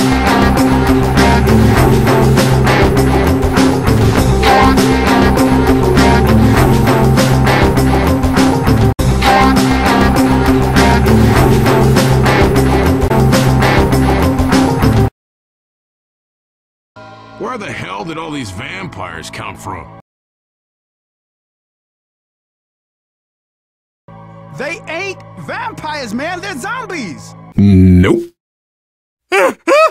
Where the hell did all these vampires come from? They ain't vampires, man. They're zombies. Nope.